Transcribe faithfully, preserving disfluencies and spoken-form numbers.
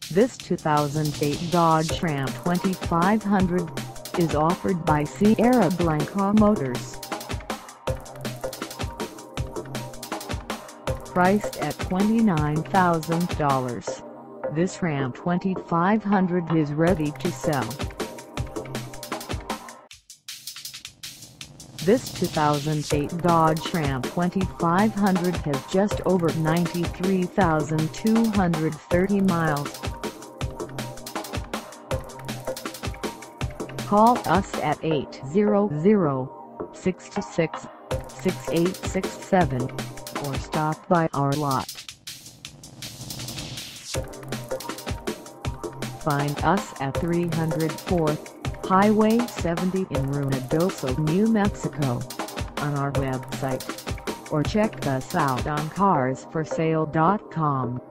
This two thousand eight Dodge Ram twenty-five hundred is offered by Sierra Blanca Motors. Priced at twenty-nine thousand dollars, this Ram twenty-five hundred is ready to sell. This two thousand eight Dodge Ram twenty-five hundred has just over ninety-three thousand two hundred thirty miles. Call us at eight hundred, six two six, six eight six seven or stop by our lot. Find us at three hundred fourth Highway seventy in Ruidoso, New Mexico, on our website, or check us out on cars for sale dot com.